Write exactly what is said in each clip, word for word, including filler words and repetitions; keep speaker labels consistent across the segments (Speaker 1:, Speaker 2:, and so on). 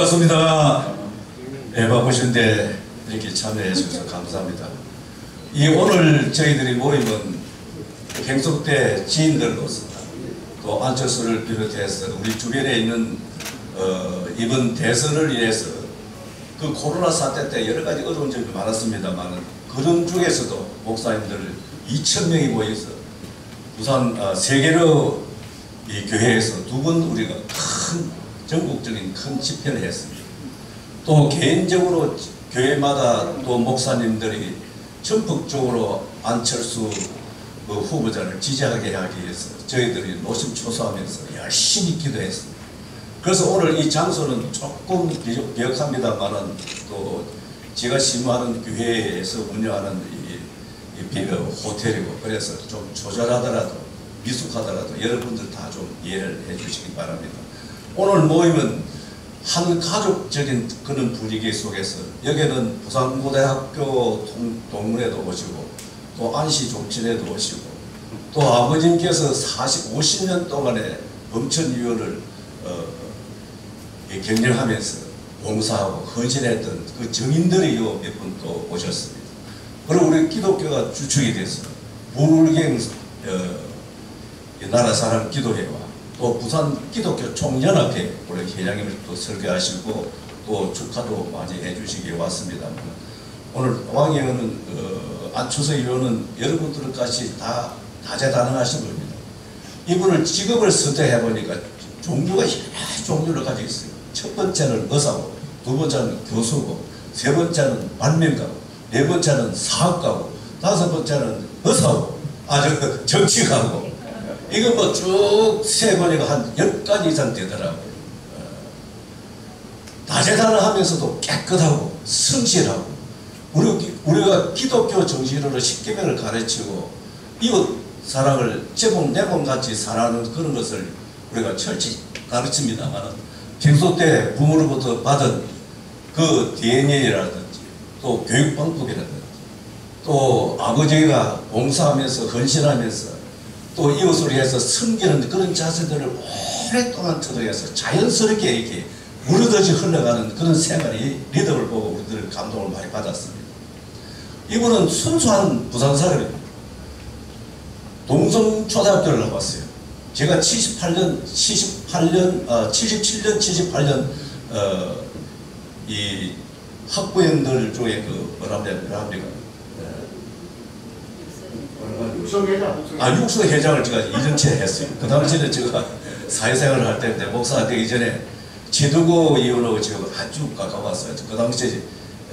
Speaker 1: 반갑습니다. 네, 바쁘신데 이렇게 참여해 주셔서 감사합니다. 이 오늘 저희들이 모임은 갱속 때 지인들로서 또 안철수를 비롯해서 우리 주변에 있는 어, 이번 대선을 위해서 그 코로나 사태 때 여러 가지 어려운 점이 많았습니다만 그런 중에서도 목사님들 이천 명이 모여서 부산 어, 세계로 이 교회에서 두 번 우리가 큰 전국적인 큰 집회를 했습니다. 또 개인적으로 교회마다 또 목사님들이 전폭적으로 안철수 그 후보자를 지지하게 하기 위해서 저희들이 노심초사하면서 열심히 기도했습니다. 그래서 오늘 이 장소는 조금 비역합니다만은 또 제가 심호하는 교회에서 운영하는 이, 이 비교 호텔이고 그래서 좀 조절하더라도 미숙하더라도 여러분들 다 좀 이해를 해주시기 바랍니다. 오늘 모임은 한 가족적인 그런 분위기 속에서 여기는 부산고등학교 동문회도 오시고 또 안시 종친회도 오시고 또 아버님께서 사십, 오십 년 동안에 범천위원을 어, 경영하면서 봉사하고 헌신했던 그 정인들이 요 몇 분 또 오셨습니다. 그리고 우리 기독교가 주축이 돼서 부울경 어, 나라사랑 기도회와 또 부산 기독교 총연합회 우리 회장님을 또 설교하시고 또 축하도 많이 해주시기 왔습니다만 오늘 왕의원은 어, 안철수 의원은 여러분들까지 다 다재다능하신 겁니다. 이분을 직업을 선택해 보니까 종류가 여러 종류를 가지고 있어요. 첫 번째는 의사고, 두 번째는 교수고, 세 번째는 발명가고, 네 번째는 사학가고, 다섯 번째는 의사고, 아주 정치가고. 이거 뭐 쭉 세보니까 한 열 가지 이상 되더라고요. 어, 다재다능하면서도 깨끗하고 성실하고 우리, 우리가 기독교 정신으로 십계명을 가르치고 이웃 사랑을 제몸 내몸 같이 사랑하는 그런 것을 우리가 철저히 가르칩니다만 평소 때 부모로부터 받은 그 디엔에이라든지 또 교육방법이라든지 또 아버지가 봉사하면서 헌신하면서 또 이웃을 위해서 섬기는 그런 자세들을 오랫동안 터득해서 자연스럽게 이렇게 무르듯이 흘러가는 그런 생활이 리더를 보고 우리들 감동을 많이 받았습니다. 이분은 순수한 부산 사람입니다. 동성초등학교를 나왔어요. 제가 칠십팔 년, 칠십팔 년, 어, 칠십칠 년, 칠십팔 년 어, 이 학부형들 중에 그 뭐라 합니까?
Speaker 2: 육성회장.
Speaker 1: 아, 육성회장을 제가 이전치에 했어요. 그 당시에는 제가 사회생활을 할 때인데 목사가 되기 전에 최두고 의원하고 제가 아주 가까웠어요. 그 당시에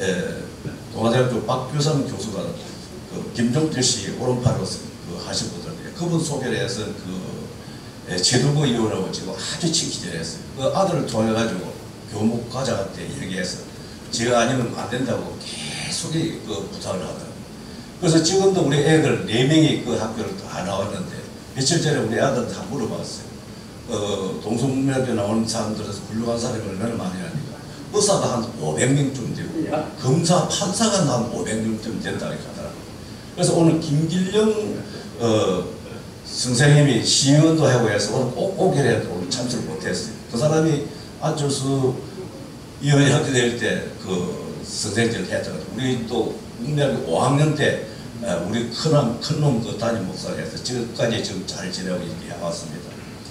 Speaker 1: 동아대학교 박규선 교수가 그 김종필 씨 오른팔로서 그 하신 분들인데 그분 소개를 해서 그 최두고 의원하고 지금 아주 친기절했어요. 그 아들을 통해 가지고 교목 과장한테 얘기해서 제가 아니면 안 된다고 계속 그 부탁을 하더라고요. 그래서 지금도 우리 애들 네 명이 그 학교를 다 나왔는데 며칠 전에 우리 아들 다 물어봤어요. 어, 동성문학교 나오는 사람들에서 훌륭한 사람이 얼마나 많이 하니까 의사가 한 오백 명쯤 되고 검사, 판사가 한 오백 명쯤 된다고 하더라고요. 그래서 오늘 김길령 어, 선생님이 시의원도 하고 해서 오늘 꼭 오기로 해도 오늘 참석을 못했어요. 그 사람이 안철수 의원이 학교 다닐 때 그 선생님을 했잖아요. 우리 또 국민학교 오 학년 때 우리 큰놈 큰놈 그 담임 목사를 해서 지금까지 지금 잘 지내고 이렇게 해왔습니다.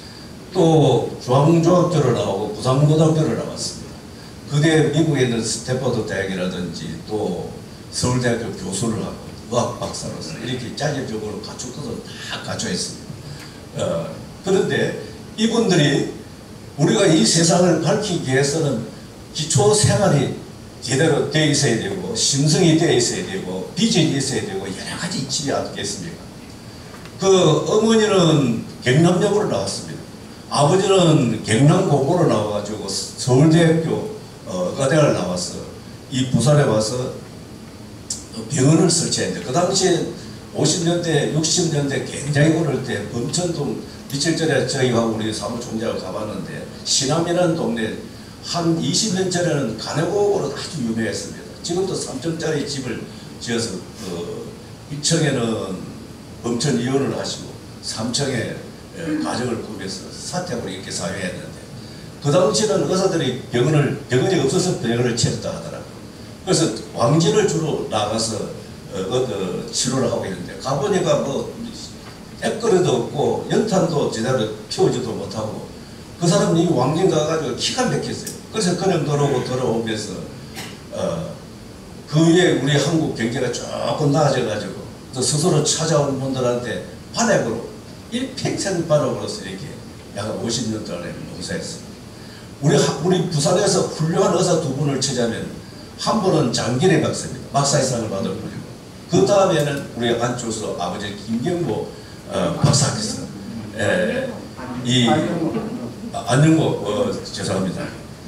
Speaker 1: 또 중앙중학교를 나오고 부산고등학교를 나왔습니다. 그때 미국에 있는 스탠퍼드 대학이라든지 또 서울대학교 교수를 하고 의학 박사로서 이렇게 자격적으로 갖출 것을 다 갖춰있습니다. 어, 그런데 이분들이 우리가 이 세상을 밝히기 위해서는 기초 생활이 제대로 되어 있어야 되고 심성이 되어 있어야 되고 비전이 있어야 되고 여러 가지 있지 않겠습니까? 그 어머니는 경남여고로 나왔습니다. 아버지는 경남고고로 나와가지고 서울대학교 어, 의대를 나와서 이 부산에 와서 병원을 설치했는데 그 당시에 오십 년대 육십 년대 굉장히 어릴 때 범천동 며칠 전에 저희하고 우리 사무총장을 가봤는데 신암이라는 동네 한 이십 년 전에는 가내고으로 아주 유명했습니다. 지금도 삼 층짜리 집을 지어서 그 일 층에는 범천 이혼을 하시고 삼 층에 가정을 꾸며서 사택으로 이렇게 사용했는데 그 당시에는 의사들이 병원을, 병원이 없어서 병원을 찾았다 하더라고요. 그래서 왕진을 주로 나가서 어, 어, 어, 치료를 하고 있는데 가보니까 뭐 액거리도 없고 연탄도 제대로 피우지도 못하고 그 사람이 왕진 가가지고 기가 막혔어요. 그래서 그냥 돌아오고 돌아오면서 어, 그 위에 우리 한국 경제가 조금 나아져가지고 또 스스로 찾아온 분들한테 반액으로 일평생 반액으로서 이렇게 약 오십 년 동안에 봉사했습니다. 우리, 우리 부산에서 훌륭한 의사 두 분을 치자면 한 분은 장길의 박사입니다. 박사의상을 받을 분이고 그 다음에는 우리 안철수 아버지 김경보 어, 박사께서 에, 이 아, 안영모 어, 죄송합니다.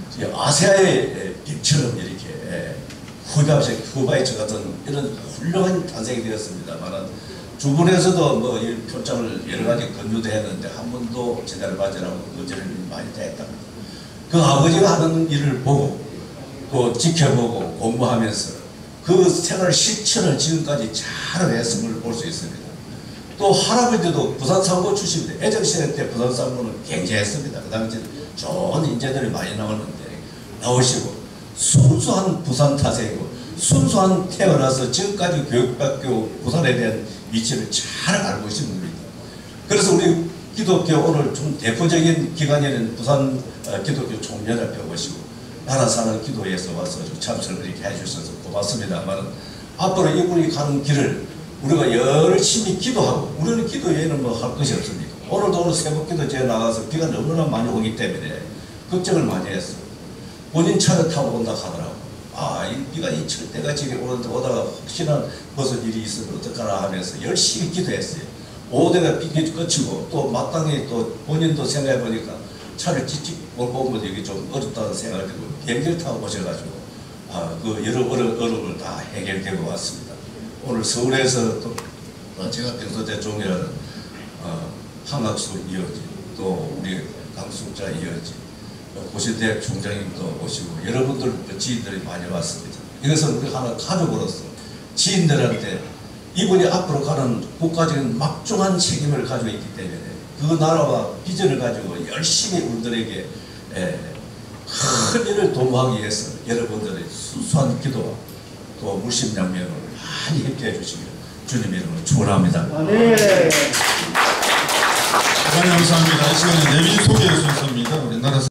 Speaker 1: 아세아의 빛처럼 이렇게 에, 후바이, 후바이처 같은 이런 훌륭한 탄생이 되었습니다만 주변에서도 뭐 이 표창을 여러 가지 권유도 했는데 한 번도 제대로 받으라고 거절을 많이 했답니다. 그 아버지가 하는 일을 보고 또 지켜보고 공부하면서 그 생활 실천을 지금까지 잘 했음을 볼 수 있습니다. 또 할아버지도 부산상고 출신인데 애정시대 때 부산상고는 굉장했습니다. 그 당시 좋은 인재들이 많이 나오는데 나오시고 순수한 부산 타생이고 순수한 태어나서 지금까지 교육받고 부산에 대한 위치를 잘 알고 계신 분입니다. 그래서 우리 기독교 오늘 좀 대표적인 기관에는 부산 기독교 총연합회 오시고 나라 사는 기도에서 와서 참석을 이렇게 해주셔서 고맙습니다만 앞으로 이분이 가는 길을 우리가 열심히 기도하고 우리는 기도 외에는 뭐 할 것이 없습니까? 오늘도 오늘 새벽기도 제가 나가서 비가 너무나 많이 오기 때문에 걱정을 많이 했어요. 본인 차를 타고 온다 하더라고. 아, 이 비가 이 철대같이 오는데 오다가 혹시나 무슨 일이 있으면 어떡하나 하면서 열심히 기도했어요. 오대가 빙이 끝이고 또 마땅히 또 본인도 생각해 보니까 차를 찌찌 보면 여기 좀 어렵다는 생각이 들고 비행기를 타고 오셔가지고 아, 그 여러 어려, 어려움을 다 해결되고 왔습니다. 오늘 서울에서 또 어, 제가 평소 대통령이라는 어, 한학수 이어지 또 우리 강숙자 이어지 고시대학 총장님도 오시고 여러분들 지인들이 많이 왔습니다. 이것은 우리 하나 가족으로서 지인들한테 이분이 앞으로 가는 국가적인 막중한 책임을 가지고 있기 때문에 그 나라와 비전을 가지고 열심히 우리들에게 에, 큰 일을 도모하기 위해서 여러분들의 순수한 기도와 또 물심양면을 많이 협조해 주시길 주님 이름으로 축원합니다.
Speaker 2: 네.
Speaker 3: 대단히 감사합니다. 이 시간에 내빈 소개 순서입니다. 우리 나라